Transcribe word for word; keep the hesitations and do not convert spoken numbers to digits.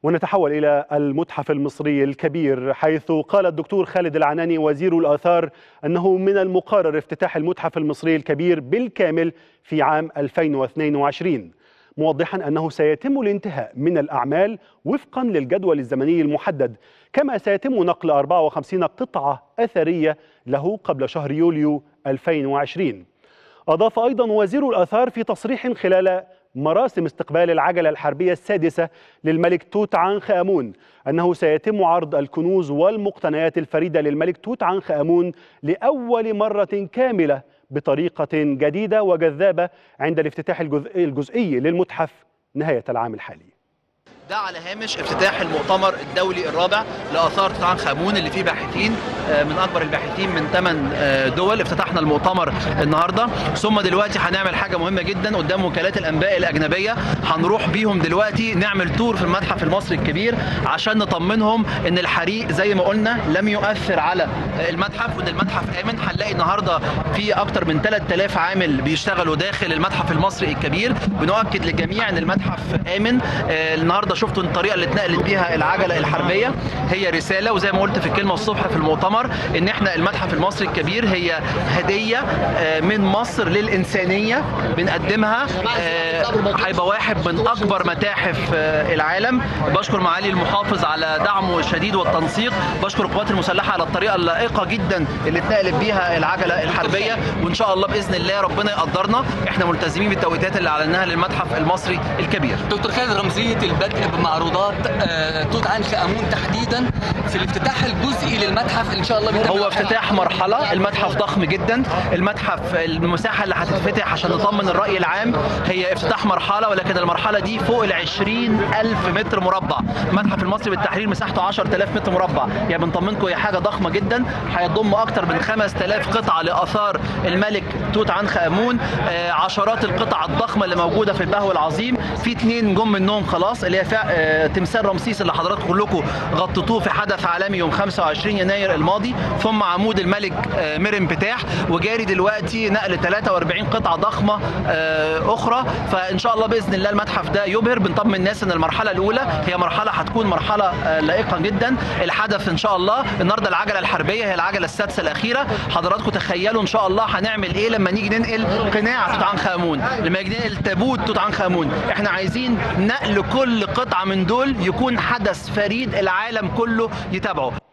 ونتحول إلى المتحف المصري الكبير، حيث قال الدكتور خالد العناني وزير الآثار أنه من المقرر افتتاح المتحف المصري الكبير بالكامل في عام ألفين واثنين وعشرين، موضحا أنه سيتم الانتهاء من الأعمال وفقا للجدول الزمني المحدد، كما سيتم نقل أربعة وخمسين قطعة أثرية له قبل شهر يوليو ألفين وعشرين. أضاف أيضا وزير الآثار في تصريح خلال مراسم استقبال العجلة الحربية السادسة للملك توت عنخ آمون أنه سيتم عرض الكنوز والمقتنيات الفريدة للملك توت عنخ آمون لأول مرة كاملة بطريقة جديدة وجذابة عند الافتتاح الجزئي للمتحف نهاية العام الحالي. ده على هامش افتتاح المؤتمر الدولي الرابع لآثار توت عنخ آمون اللي فيه باحثين من أكبر الباحثين من ثمان دول. افتتحنا المؤتمر النهارده، ثم دلوقتي هنعمل حاجة مهمة جدا قدام وكالات الأنباء الأجنبية، هنروح بيهم دلوقتي نعمل تور في المتحف المصري الكبير عشان نطمنهم إن الحريق زي ما قلنا لم يؤثر على المتحف وإن المتحف آمن. هنلاقي النهارده في أكتر من ثلاثة آلاف عامل بيشتغلوا داخل المتحف المصري الكبير. بنؤكد للجميع إن المتحف آمن. النهارده شفتوا الطريقه اللي اتنقلت بيها العجله الحربيه هي رساله، وزي ما قلت في الكلمه الصبح في المؤتمر ان احنا المتحف المصري الكبير هي هديه من مصر للانسانيه بنقدمها. هيبقى واحد من اكبر متاحف العالم. بشكر معالي المحافظ على دعمه الشديد والتنسيق، بشكر القوات المسلحه على الطريقه اللائقه جدا اللي اتنقلت بيها العجله الحربيه، وان شاء الله باذن الله ربنا يقدرنا. احنا ملتزمين بالتوقيتات اللي اعلناها للمتحف المصري الكبير. دكتور خالد، رمزيه البدء بمعروضات توت عنخ آمون تحديدا في الافتتاح الجزئي للمتحف ان شاء الله. هو افتتاح مرحله، المتحف ضخم جدا، المتحف المساحه اللي هتتفتح عشان نطمن الراي العام هي افتتاح مرحله، ولكن المرحله دي فوق ال عشرين ألف متر مربع. المتحف المصري بالتحرير مساحته عشرة آلاف متر مربع، يعني بنطمنكم هي حاجه ضخمه جدا. هيضم اكتر من خمسة آلاف قطعه لاثار الملك توت عنخ آمون، عشرات القطع الضخمه اللي موجوده في البهو العظيم. في اثنين جم منهم خلاص، اللي هي تمثال رمسيس اللي حضراتكم كلكم غطيتوه في حدث عالمي يوم خمسة وعشرين يناير الماضي، ثم عمود الملك ميرن بتاح، وجاري دلوقتي نقل ثلاثة وأربعين قطعه ضخمه اخرى. فان شاء الله باذن الله المتحف ده يبهر. بنطمن الناس ان المرحله الاولى هي مرحله هتكون مرحله لائقه جدا. الحدث ان شاء الله النهارده العجله الحربيه هي العجله السادسه الاخيره. حضراتكم تخيلوا ان شاء الله هنعمل ايه لما نيجي ننقل قناع توت عنخ آمون، لما نيجي ننقل تابوت توت عنخ آمون. احنا عايزين نقل كل قطعه من دول يكون حدث فريد العالم كله يتابعه.